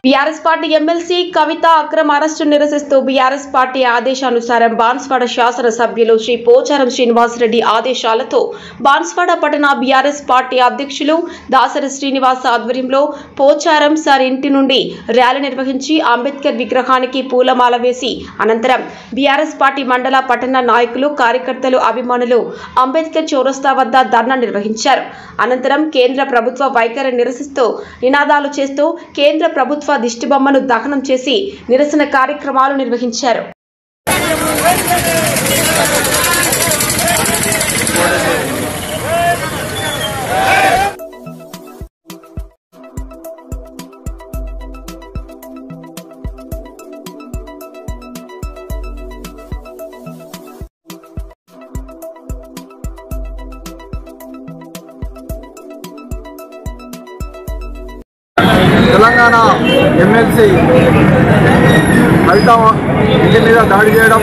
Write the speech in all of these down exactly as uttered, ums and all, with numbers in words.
BRS party MLC కవిత అక్రమ arrest నిరసిస్తూ BRS party ఆదేశానుసారం బాన్స్వాడ శాసన సభ్యులు శ్రీ పోచారం శ్రీనివాసరెడ్డి ఆదేశాలతో బాన్స్వాడ పట్టణ బీఆర్ఎస్ పార్టీ అధ్యక్షులు దాసరి శ్రీనివాస్ ఆధ్వర్యంలో పోచారం సార్ ఇంటి నుండి ర్యాలీ నిర్వహించి అంబేద్కర్ విగ్రహానికి పూలమాల వేసి అనంతరం బీఆర్ఎస్ పార్టీ మండల పట్టణ నాయకులు కార్యకర్తలు అభిమానులు అంబేద్కర్ చౌరస్తా వద్ద ధర్నా నిర్వహించారు. అనంతరం కేంద్ర ప్రభుత్వ వైఖరి నిరసిస్తూ నినాదాలు చేస్తూ కేంద్ర ప్రభుత్వ దిష్టిబొమ్మను దహనం చేసి నిరసన కార్యక్రమాలు నిర్వహించారు. తెలంగాణ ఎమ్మెల్సీ కవిత ఇంటి మీద దాడి చేయడం,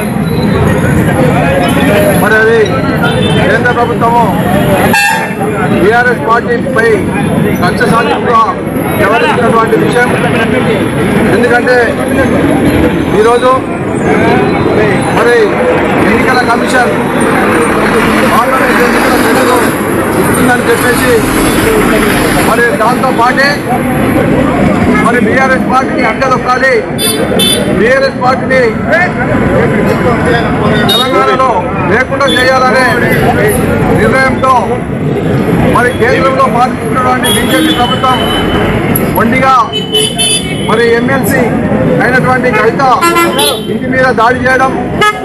మరి అది కేంద్ర ప్రభుత్వము బీఆర్ఎస్ పార్టీపై కక్ష సాధింపుగా వ్యవహరిస్తున్నటువంటి విషయం. ఎందుకంటే ఈరోజు మరి ఎన్నికల కమిషన్ పార్లమెంట్ ఎన్నికల ప్రజలు ఇస్తుందని చెప్పేసి మరి దాంతో పాటే మరి బీఆర్ఎస్ పార్టీని అడ్డదొక్కాలి, బీఆర్ఎస్ పార్టీని తెలంగాణలో లేకుండా చేయాలనే నిర్ణయంతో మరి కేంద్రంలో పాల్గొన్నటువంటి బీజేపీ ప్రభుత్వం మొండిగా మరి ఎమ్మెల్సీ అయినటువంటి కవిత ఇంటి మీద దాడి చేయడం,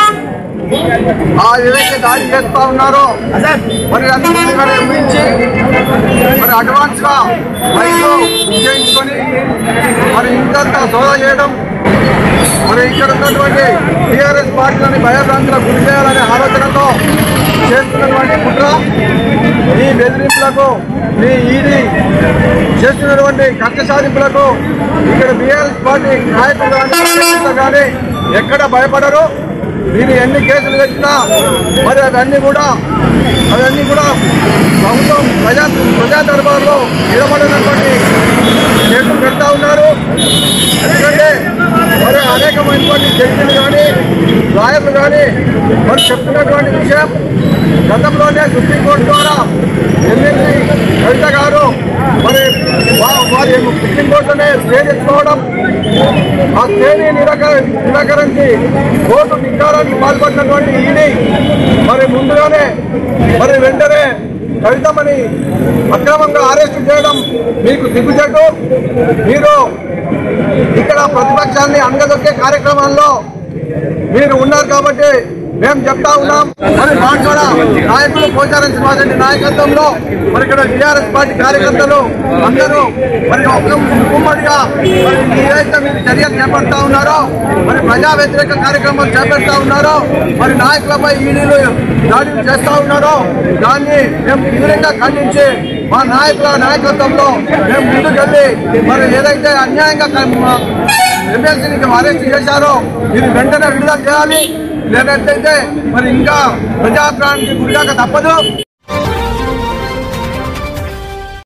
ఆ ఏదైతే దాడి చేస్తూ ఉన్నారో మరి అన్ని ముందుగానే ఊహించి మరి అడ్వాన్స్ గా రైతు నిశ్చయించుకొని మరి ఇంకంతా సోదా చేయడం, మరి ఇక్కడ ఉన్నటువంటి టీఆర్ఎస్ పార్టీలని భయభ్రాంతులకు గురి చేయాలనే ఆలోచనతో చేస్తున్నటువంటి కుట్ర, ఈ బెదిరింపులకు, ఈ ఈడీ చేస్తున్నటువంటి కక్ష సాధింపులకు ఇక్కడ బీఆర్ఎస్ పార్టీ నాయకులు కానీ ఎక్కడ భయపడరు. దీని ఎన్ని కేసులు పెట్టినా మరి అవన్నీ కూడా అవన్నీ కూడా ప్రభుత్వం ప్రజా ప్రజా దర్బార్లో నిలబడినటువంటి కేసులు పెడతా ఉన్నారు. ఎందుకంటే మరి అనేకమైనటువంటి జడ్జీలు కానీ లాయర్లు కానీ మరి చెప్తున్నటువంటి విషయం, గతంలోనే సుప్రీంకోర్టు ద్వారా ఎమ్మెల్సీ కవిత గారు మరి వారి సుప్రీంకోర్టులోనే స్టే తెచ్చుకోవడం, ఆ స్టేని నిరాకర నిరాకరించి కోర్టు ధిక్కారానికి పాల్పడినటువంటి ఈడీ మరి ముందుగానే మరి వెంటనే కవితమని అక్రమంగా అరెస్టు చేయడం మీకు సిగ్గుచేటు. మీరు ఇక్కడ ప్రతిపక్షాన్ని అణగదొక్కే కార్యక్రమాల్లో మీరు ఉన్నారు కాబట్టి మేము చెప్తా ఉన్నాం. మరి బాన్స్వాడ నాయకులు పోచారం శ్రీనివాసరెడ్డి నాయకత్వంలో మరి ఇక్కడ టీఆర్ఎస్ పార్టీ కార్యకర్తలు అందరూ మరి ఉమ్మడిగా మరి ఏదైతే మీరు చర్యలు చేపడతా ఉన్నారో, మరి ప్రజా వ్యతిరేక కార్యక్రమాలు చేపడతా ఉన్నారో, మరి నాయకులపై ఈడీలు దాడులు చేస్తా ఉన్నారో దాన్ని మేము తీవ్రంగా ఖండించి మా నాయకుల నాయకత్వంలో మేము ముందుకెళ్ళి మరి ఏదైతే అన్యాయంగా ఎమ్మెల్సీని అరెస్ట్ చేశారో ఇది వెంటనే విడుదల చేయాలి. లేదంటే మరి ఇంకా ప్రజాప్రాణానికి గురికాక తప్పదు.